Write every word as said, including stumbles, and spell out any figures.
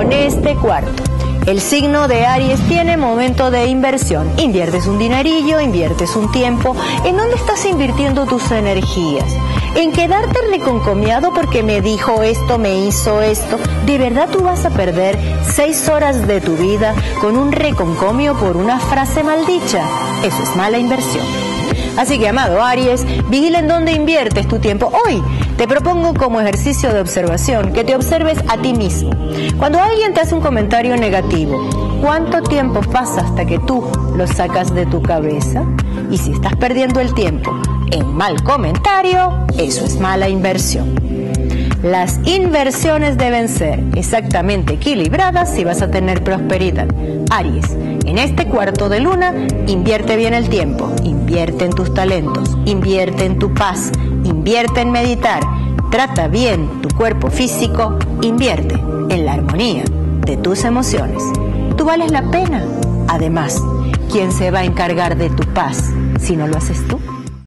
con este cuarto. El signo de Aries tiene momento de inversión. Inviertes un dinerillo, inviertes un tiempo. ¿En dónde estás invirtiendo tus energías? ¿En quedarte reconcomiado porque me dijo esto, me hizo esto? ¿De verdad tú vas a perder seis horas de tu vida con un reconcomio por una frase maldicha? Eso es mala inversión. Así que, amado Aries, vigila en dónde inviertes tu tiempo. Hoy te propongo como ejercicio de observación que te observes a ti mismo. Cuando alguien te hace un comentario negativo, ¿cuánto tiempo pasa hasta que tú lo sacas de tu cabeza? Y si estás perdiendo el tiempo en mal comentario, eso es mala inversión. Las inversiones deben ser exactamente equilibradas si vas a tener prosperidad. Aries, en este cuarto de luna, invierte bien el tiempo, invierte en tus talentos, invierte en tu paz, invierte en meditar, trata bien tu cuerpo físico, invierte en la armonía de tus emociones. Tú vales la pena. Además, ¿quién se va a encargar de tu paz si no lo haces tú?